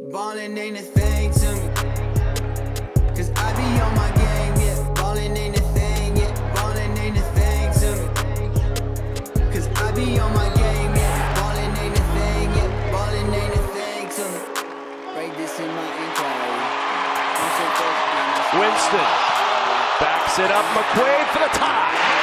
Ballin' ain't a thing to me, cause I be on my game, yeah. Ballin' ain't a thing, yeah. Ballin' ain't a thing to me, cause I be on my game, yeah. Ballin' ain't a thing, yeah. Ballin' ain't a thing to me. Break this in my inquiry. Winston backs it up, McQuaid for the tie.